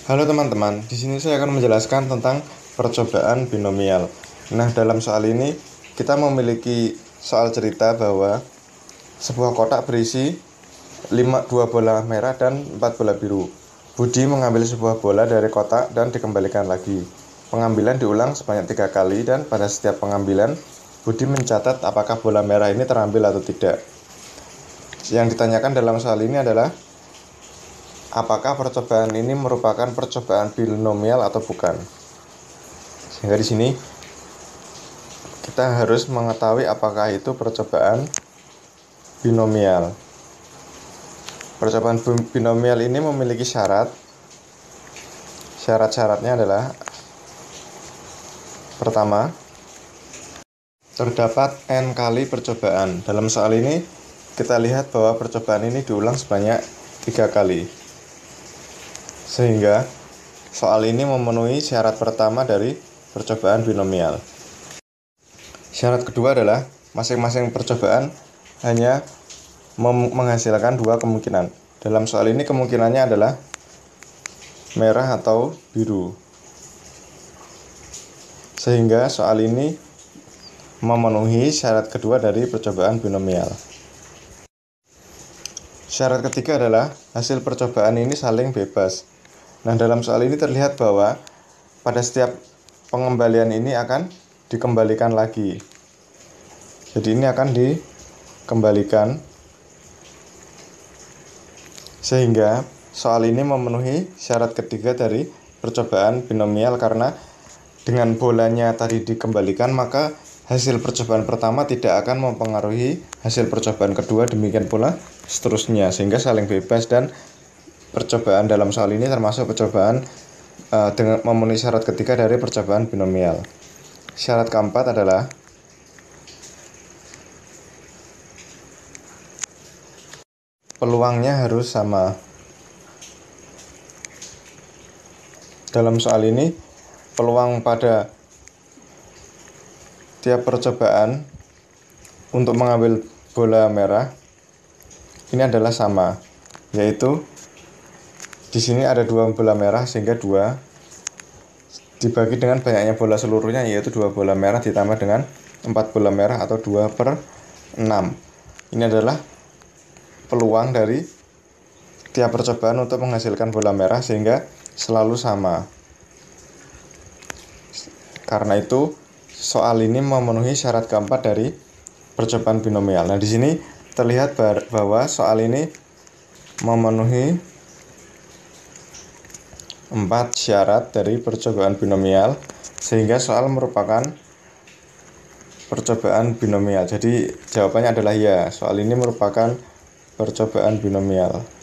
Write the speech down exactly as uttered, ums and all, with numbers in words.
Halo teman-teman, di sini saya akan menjelaskan tentang percobaan binomial. Nah, dalam soal ini kita memiliki soal cerita bahwa sebuah kotak berisi lima, dua bola merah dan empat bola biru. Budi mengambil sebuah bola dari kotak dan dikembalikan lagi. Pengambilan diulang sebanyak tiga kali dan pada setiap pengambilan Budi mencatat apakah bola merah ini terambil atau tidak. Yang ditanyakan dalam soal ini adalah apakah percobaan ini merupakan percobaan binomial atau bukan? Sehingga di sini kita harus mengetahui apakah itu percobaan binomial. Percobaan binomial ini memiliki syarat. Syarat-syaratnya adalah pertama, terdapat n kali percobaan. Dalam soal ini kita lihat bahwa percobaan ini diulang sebanyak tiga kali. Sehingga soal ini memenuhi syarat pertama dari percobaan binomial. Syarat kedua adalah masing-masing percobaan hanya menghasilkan dua kemungkinan. Dalam soal ini kemungkinannya adalah merah atau biru. Sehingga soal ini memenuhi syarat kedua dari percobaan binomial. Syarat ketiga adalah hasil percobaan ini saling bebas. Nah, dalam soal ini terlihat bahwa pada setiap pengembalian ini akan dikembalikan lagi. Jadi ini akan dikembalikan. Sehingga soal ini memenuhi syarat ketiga dari percobaan binomial karena dengan bolanya tadi dikembalikan maka hasil percobaan pertama tidak akan mempengaruhi hasil percobaan kedua, demikian pula seterusnya, sehingga saling bebas. Dan percobaan dalam soal ini termasuk percobaan uh, dengan memenuhi syarat ketiga dari percobaan binomial. Syarat keempat adalah peluangnya harus sama. Dalam soal ini peluang pada tiap percobaan untuk mengambil bola merah ini adalah sama, yaitu di sini ada dua bola merah sehingga dua dibagi dengan banyaknya bola seluruhnya, yaitu dua bola merah ditambah dengan empat bola merah atau dua per enam. Ini adalah peluang dari tiap percobaan untuk menghasilkan bola merah sehingga selalu sama. Karena itu soal ini memenuhi syarat keempat dari percobaan binomial. Nah, di sini terlihat bahwa soal ini memenuhi empat syarat dari percobaan binomial, sehingga soal merupakan percobaan binomial. Jadi jawabannya adalah ya, soal ini merupakan percobaan binomial.